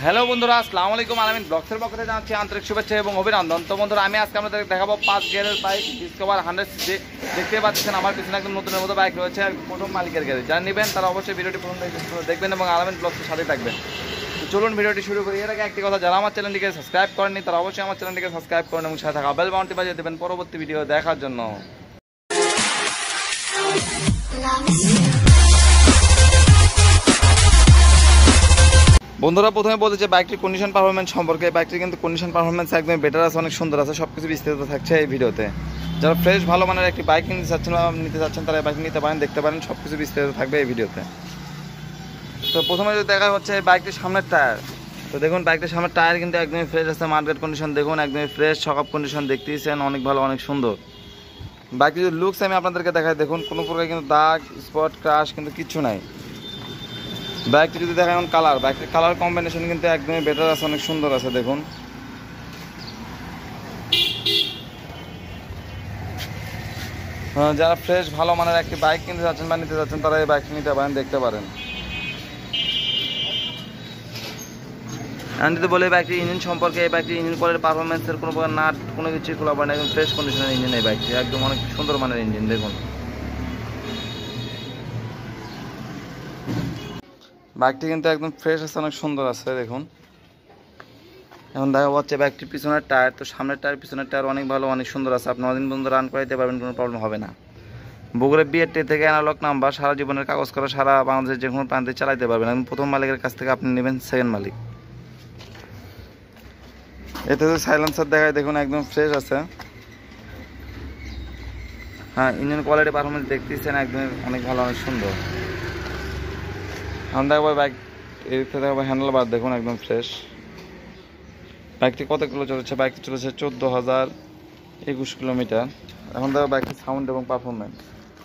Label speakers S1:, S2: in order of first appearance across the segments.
S1: Hello বন্ধুরা, আসসালামু আলাইকুম। আলামিন ব্লগসের পক্ষ থেকে জানাচ্ছি আন্তরিক শুভেচ্ছা এবং অভিনন্দন। তো বন্ধুরা, আমি আজকে আপনাদের দেখাবো 5 গিয়ারের বাইক ডিসকভার 100cc। দেখতে পাচ্ছেন আমার পিছনে একদম নতুনের মতো বাইক রয়েছে, প্রথম মালিকের গাড়ি। যারা নেবেন তারা অবশ্যই ভিডিওটি প্রথম দেখবেন এবং আলামিন ব্লগসের সাথে থাকবেন। তো চলুন ভিডিওটি শুরু করি। এর আগে একটি কথা, যারা আমার চ্যানেলটিকে সাবস্ক্রাইব করেননি তারা অবশ্যই আমার চ্যানেলটিকে সাবস্ক্রাইব করেন এবং সাথে থাকা বেল বাটনটি বাজিয়ে দেবেন পরবর্তী ভিডিও দেখার জন্য। বন্ধুরা, প্রথমে বলতে চাই বাইকটির কন্ডিশন পারফরমেন্স সম্পর্কে। বাইকটির কিন্তু কন্ডিশন পারফরমেন্স একদম বেটার আছে, অনেক সুন্দর আছে, সব কিছু বিস্তারিত থাকছে এই ভিডিওতে। যারা ফ্রেশ ভালো মানের একটি বাইক নিতে চাচ্ছেন তারা বাইক নিতে পারেন, দেখতে পারেন, সব কিছু বিস্তারিত থাকবে এই ভিডিওতে। তো প্রথমে যদি দেখা হচ্ছে বাইকটির সামনের টায়ার। তো দেখুন বাইকটির সামনের টায়ার কিন্তু একদমই ফ্রেশ আছে, মার্কেট কন্ডিশন দেখুন একদমই ফ্রেশ, সকাপ কন্ডিশন দেখতেইছেন, অনেক ভালো, অনেক সুন্দর। বাইকটির যদি লুকস আমি আপনাদেরকে দেখাই, দেখুন কোনো প্রকার কিন্তু দাগ স্পট ক্রাশ কিন্তু কিচ্ছু নাই। বাইকটি যদি দেখা এখন কালার, বাইকটির কালার কম্বিনেশন কিন্তু একদমই বেটার আছে, অনেক সুন্দর আছে দেখুন। যারা ফ্রেশ ভালো মানের একটি বাইক কিনতে যাচ্ছেন বা নিতে যাচ্ছেন তারা এই বাইকটি নিতে পারেন, দেখতে পারেন। আমি যদি বলি বাইকটির ইঞ্জিন সম্পর্কে, এই বাইকটির ইঞ্জিন কলের পারফরমেন্সের কোনো প্রকার নাট কোনো কিছুই খোলা পড়ে না, একদম ফ্রেশ কন্ডিশনের ইঞ্জিন এই বাইকটি, একদম অনেক সুন্দর মানের ইঞ্জিন দেখুন। বাইকটি কিন্তু একদম ফ্রেশ আছে, অনেক সুন্দর আছে দেখুন। এখন দেখা যাচ্ছে বাইকটির পিছনের টায়ার। তো সামনের টায়ার পিছনের টায়ার অনেক ভালো, অনেক সুন্দর আছে, আপনি অনেকদিন পর্যন্ত রান করাইতে পারবেন, কোনো প্রবলেম হবে না। বগুড়া বিএডটি থেকে অ্যানালগ নাম্বার, সারা জীবনের কাগজ করা, সারা বাংলাদেশের যে কোনো প্রান্তে চালাইতে পারবেন। এখন প্রথম মালিকের কাছ থেকে আপনি নেবেন সেকেন্ড মালিক। এতে যে সাইলেন্সার দেখায় দেখুন একদম ফ্রেশ আছে। হ্যাঁ, ইঞ্জিন কোয়ালিটি পারফরমেন্স দেখতেছেন একদম অনেক ভালো, অনেক সুন্দর। এখন দেখবো বাইক এদিকে দেখবো হ্যান্ডেল বার দেখুন একদম ফ্রেশ। বাইকটি কত কিলো চলেছে? বাইকটি চলেছে 14,021 কিলোমিটার। এখন দেখো বাইকটির সাউন্ড এবং পারফরমেন্স।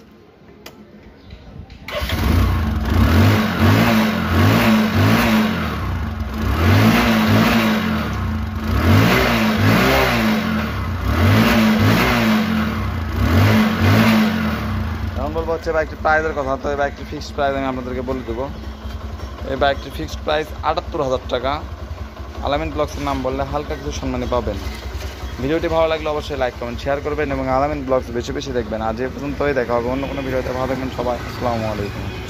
S1: এখন বলবো হচ্ছে বাইকটির প্রাইসের কথা। তো এই বাইকটির ফিক্সড প্রাইস আমি আপনাদেরকে বলে দেবো। এই বাইকটির ফিক্সড প্রাইস 78,000 টাকা। আলামিন ব্লগসের নাম বললে হালকা কিছু সম্মানী পাবেন। ভিডিওটি ভালো লাগলে অবশ্যই লাইক কমেন্ট শেয়ার করবেন এবং আলামিন ব্লগস বেশি বেশি দেখবেন। আজ এই পর্যন্তই, দেখা হবে অন্য কোনো ভিডিওতে। ভালো থাকবেন সবাই, আসসালামু আলাইকুম।